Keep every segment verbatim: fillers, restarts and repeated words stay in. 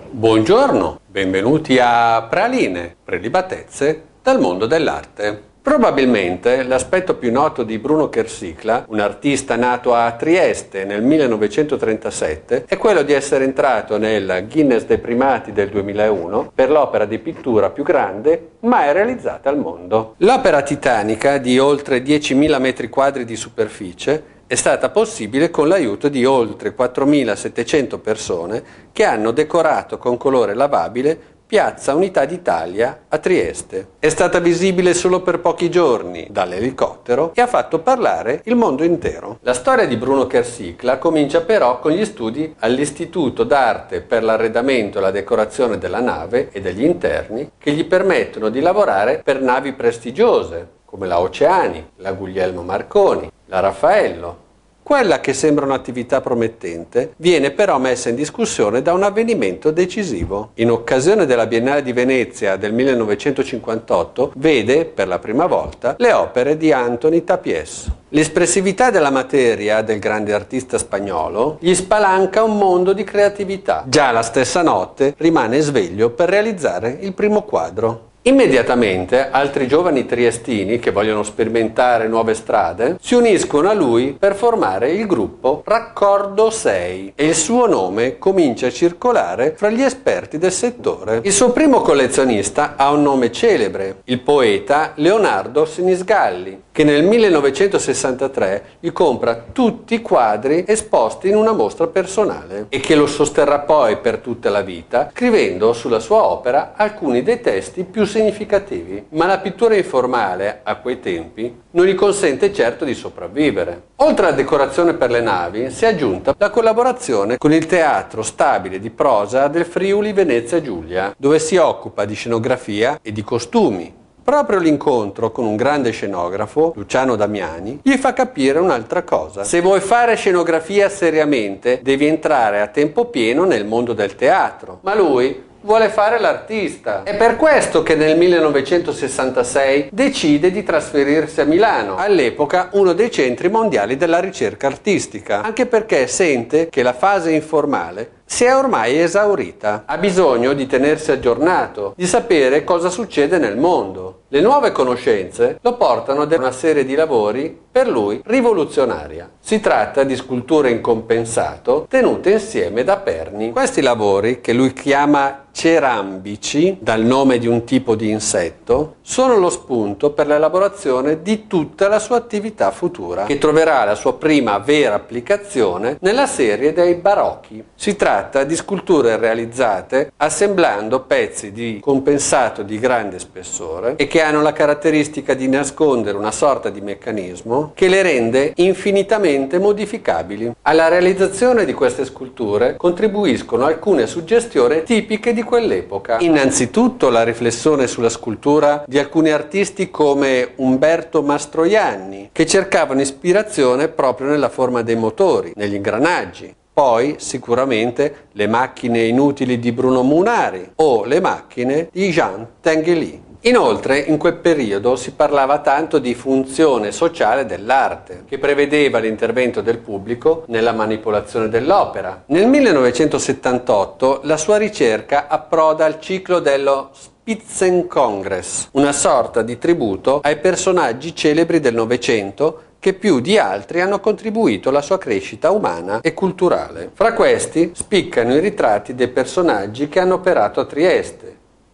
Buongiorno, benvenuti a Praline, prelibatezze dal mondo dell'arte. Probabilmente l'aspetto più noto di Bruno Kersykla, un artista nato a Trieste nel millenovecentotrentasette, è quello di essere entrato nel Guinness dei primati del duemilauno per l'opera di pittura più grande mai realizzata al mondo. L'opera titanica di oltre diecimila metri quadri di superficie è stata possibile con l'aiuto di oltre quattromilasettecento persone che hanno decorato con colore lavabile Piazza Unità d'Italia a Trieste. È stata visibile solo per pochi giorni dall'elicottero e ha fatto parlare il mondo intero. La storia di Bruno Kersykla comincia però con gli studi all'Istituto d'Arte per l'Arredamento e la Decorazione della Nave e degli Interni, che gli permettono di lavorare per navi prestigiose come la Oceani, la Guglielmo Marconi, la Raffaello. Quella che sembra un'attività promettente viene però messa in discussione da un avvenimento decisivo. In occasione della Biennale di Venezia del millenovecentocinquantotto vede, per la prima volta, le opere di Antoni Tapies. L'espressività della materia del grande artista spagnolo gli spalanca un mondo di creatività. Già la stessa notte rimane sveglio per realizzare il primo quadro. Immediatamente altri giovani triestini che vogliono sperimentare nuove strade si uniscono a lui per formare il gruppo Raccordo sei e il suo nome comincia a circolare fra gli esperti del settore. Il suo primo collezionista ha un nome celebre, il poeta Leonardo Sinisgalli, che nel millenovecentosessantatré gli compra tutti i quadri esposti in una mostra personale e che lo sosterrà poi per tutta la vita, scrivendo sulla sua opera alcuni dei testi più significativi. Ma la pittura informale, a quei tempi, non gli consente certo di sopravvivere. Oltre alla decorazione per le navi, si è aggiunta la collaborazione con il Teatro Stabile di Prosa del Friuli Venezia Giulia, dove si occupa di scenografia e di costumi. Proprio l'incontro con un grande scenografo, Luciano Damiani, gli fa capire un'altra cosa. Se vuoi fare scenografia seriamente, devi entrare a tempo pieno nel mondo del teatro. Ma lui vuole fare l'artista. È per questo che nel millenovecentosessantasei decide di trasferirsi a Milano, all'epoca uno dei centri mondiali della ricerca artistica, anche perché sente che la fase informale si è ormai esaurita. Ha bisogno di tenersi aggiornato, di sapere cosa succede nel mondo. Le nuove conoscenze lo portano ad una serie di lavori per lui rivoluzionaria. Si tratta di sculture in compensato tenute insieme da perni. Questi lavori, che lui chiama cerambici, dal nome di un tipo di insetto, sono lo spunto per l'elaborazione di tutta la sua attività futura, che troverà la sua prima vera applicazione nella serie dei barocchi. Si tratta di sculture realizzate assemblando pezzi di compensato di grande spessore e che hanno la caratteristica di nascondere una sorta di meccanismo che le rende infinitamente modificabili. Alla realizzazione di queste sculture contribuiscono alcune suggestioni tipiche di quell'epoca. Innanzitutto la riflessione sulla scultura di alcuni artisti come Umberto Mastroianni, che cercavano ispirazione proprio nella forma dei motori, negli ingranaggi. Poi sicuramente le macchine inutili di Bruno Munari o le macchine di Jean Tinguely. Inoltre, in quel periodo si parlava tanto di funzione sociale dell'arte, che prevedeva l'intervento del pubblico nella manipolazione dell'opera. Nel millenovecentosettantotto la sua ricerca approda al ciclo dello Spitzenkongress, una sorta di tributo ai personaggi celebri del Novecento che più di altri hanno contribuito alla sua crescita umana e culturale. Fra questi spiccano i ritratti dei personaggi che hanno operato a Trieste: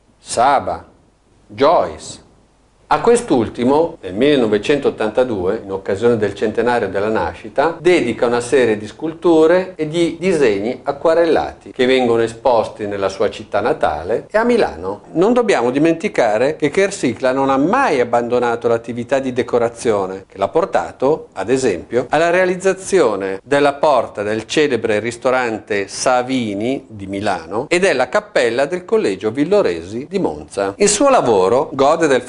Saba, Joyce. A quest'ultimo, nel millenovecentottantadue, in occasione del centenario della nascita, dedica una serie di sculture e di disegni acquarellati che vengono esposti nella sua città natale e a Milano. Non dobbiamo dimenticare che Kersykla non ha mai abbandonato l'attività di decorazione, che l'ha portato, ad esempio, alla realizzazione della porta del celebre ristorante Savini di Milano e della cappella del Collegio Villoresi di Monza. Il suo lavoro gode del favore della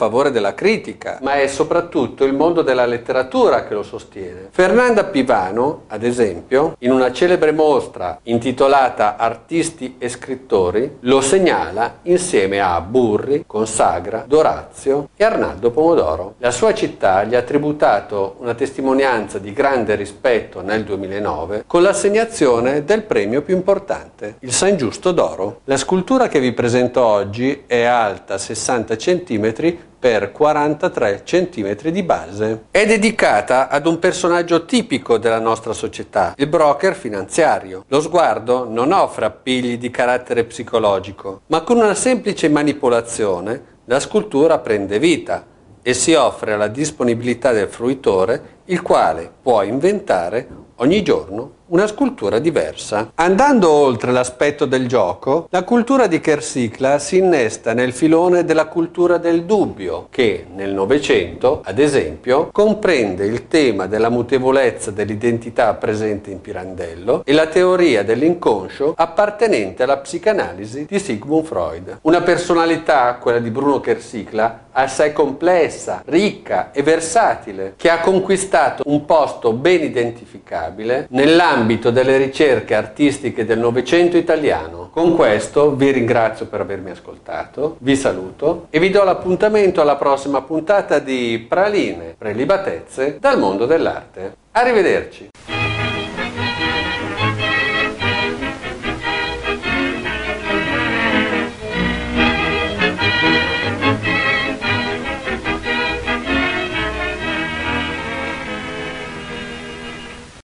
della critica, ma è soprattutto il mondo della letteratura che lo sostiene. Fernanda Pivano, ad esempio, in una celebre mostra intitolata Artisti e scrittori, lo segnala insieme a Burri, Consagra, D'Orazio e Arnaldo Pomodoro. La sua città gli ha tributato una testimonianza di grande rispetto nel duemilanove con l'assegnazione del premio più importante, il San Giusto d'Oro. La scultura che vi presento oggi è alta sessanta centimetri per quarantatré centimetri di base. È dedicata ad un personaggio tipico della nostra società, il broker finanziario. Lo sguardo non offre appigli di carattere psicologico, ma con una semplice manipolazione la scultura prende vita e si offre alla disponibilità del fruitore, il quale può inventare ogni giorno una scultura diversa. Andando oltre l'aspetto del gioco, la cultura di Kersicla si innesta nel filone della cultura del dubbio, che nel Novecento, ad esempio, comprende il tema della mutevolezza dell'identità presente in Pirandello e la teoria dell'inconscio appartenente alla psicanalisi di Sigmund Freud. Una personalità, quella di Bruno Kersicla, assai complessa, ricca e versatile, che ha conquistato un posto ben identificabile nell'ambito Nell'ambito delle ricerche artistiche del Novecento italiano. Con questo vi ringrazio per avermi ascoltato, vi saluto e vi do l'appuntamento alla prossima puntata di Praline, prelibatezze dal mondo dell'arte. Arrivederci!